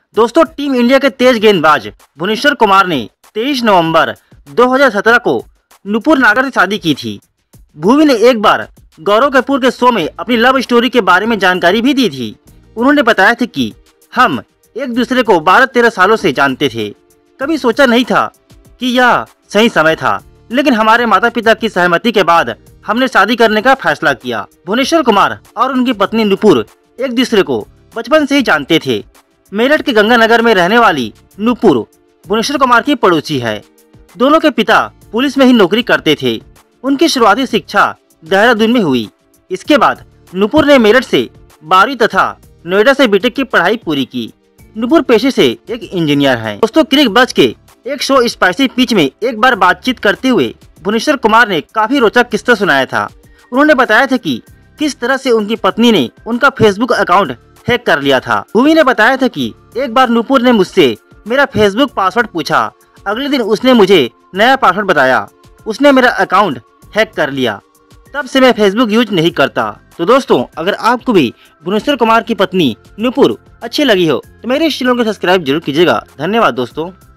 दोस्तों, team India के तेज गेंदबाज भुवनेश्वर कुमार ने 23 नवंबर 2017 को नुपुर नागर से शादी की थी। भुवी ने एक बार गौरव कपूर के शो में अपनी लव स्टोरी के बारे में जानकारी भी दी थी। उन्होंने बताया था कि हम एक दूसरे को 12-13 सालों से जानते थे। कभी सोचा नहीं था कि यह सही समय था, लेकिन हमारे माता पिता की सहमति के बाद हमने शादी करने का फैसला किया। भुवनेश्वर कुमार और उनकी पत्नी नुपुर एक दूसरे को बचपन से ही जानते थे। मेरठ के गंगानगर में रहने वाली नुपुर भुवनेश्वर कुमार की पड़ोसी है। दोनों के पिता पुलिस में ही नौकरी करते थे। उनकी शुरुआती शिक्षा देहरादून में हुई। इसके बाद नुपुर ने मेरठ से 12वीं तथा नोएडा से बीटेक की पढ़ाई पूरी की। नुपुर पेशे से एक इंजीनियर है। दोस्तों, क्रिक बज के एक शो स्पाइसी पिच में एक बार बातचीत करते हुए भुवनेश्वर कुमार ने काफी रोचक किस्सा सुनाया था। उन्होंने बताया था कि किस तरह से उनकी पत्नी ने उनका फेसबुक अकाउंट हैक कर लिया था। भुवी ने बताया था कि एक बार नुपुर ने मुझसे मेरा फेसबुक पासवर्ड पूछा। अगले दिन उसने मुझे नया पासवर्ड बताया। उसने मेरा अकाउंट हैक कर लिया। तब से मैं फेसबुक यूज नहीं करता। तो दोस्तों, अगर आपको भी भुवनेश्वर कुमार की पत्नी नुपुर अच्छी लगी हो तो मेरे इस चैनल को सब्सक्राइब जरूर कीजिएगा। धन्यवाद दोस्तों।